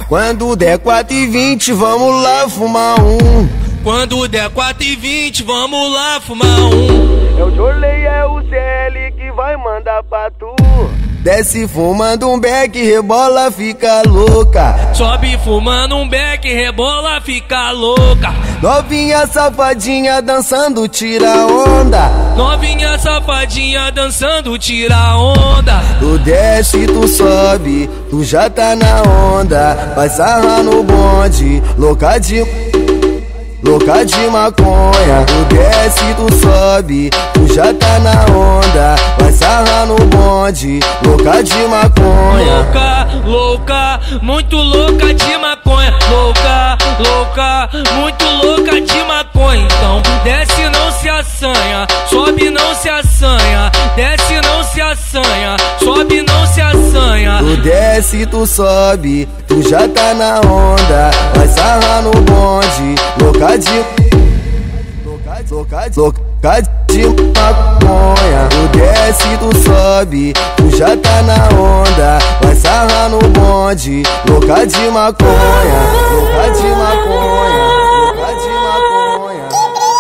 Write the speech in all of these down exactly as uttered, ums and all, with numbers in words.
Quando der quatro e vinte, vamos lá fumar um. Quando der quatro e vinte, vamos lá fumar um. É o Jorley, é o C L que vai mandar pra tu. Desce fumando um beck, rebola, fica louca. Sobe fumando um beck, rebola, fica louca. Novinha safadinha dançando, tira onda. Novinha safadinha dançando, tira onda. Tu desce, tu sobe, tu já tá na onda. Vai sarrar no bonde, louca de... louca de maconha. Tu desce, tu sobe, tu já tá na onda. Vai sarrar no bonde, louca de maconha. Louca, louca, muito louca de maconha. Louca, louca, muito louca de maconha. Então desce, não se assanha. Sobe, não se assanha. Desce, não se assanha. Sobe, não se assanha. Tu desce, tu sobe, tu já tá na onda. Vai sarrar no bonde, louca de... louca de... louca de... louca de maconha. Tu desce, tu sobe, tu já tá na onda. Vai sarrar no bonde, louca de maconha. Louca de maconha, louca de maconha.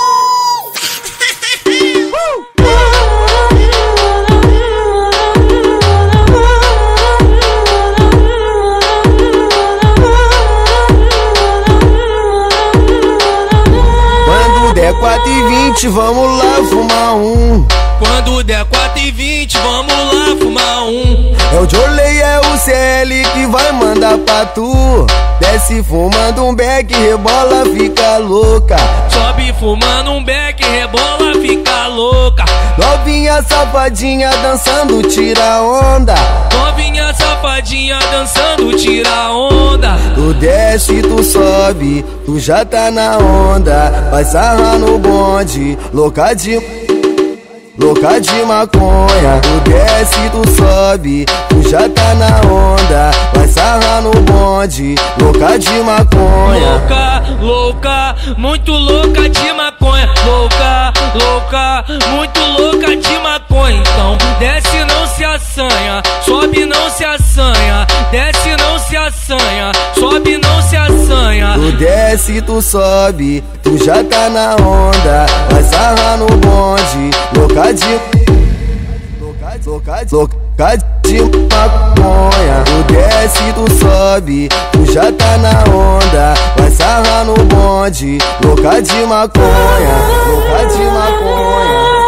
Quando der quatro e vinte, vamos lá fumar um. Quando der quatro e vinte, vamos lá fumar um. É o Jorley, é o C L que vai mandar pra tu. Desce fumando um beck, rebola, fica louca. Sobe fumando um beck, rebola, fica louca. Novinha safadinha dançando, tira onda. Novinha safadinha dançando, tira onda. Tu desce, tu sobe, tu já tá na onda. Vai sarrar no bonde, louca de... louca de maconha. Tu desce, tu sobe, tu já tá na onda. Vai sarrar no bonde, louca de maconha. Louca, louca, muito louca de maconha. Louca, louca, muito louca de maconha. Então desce, não se assanha. Sobe, não se assanha. Desce, não se assanha. Sobe, não se assanha. Tu desce, tu sobe, tu já tá na onda. Vai sarrar no bonde, louca de... louca de... louca de... louca de maconha. Tu desce, tu sobe, tu já tá na onda. Vai sarrar no bonde, louca de maconha. Louca de maconha.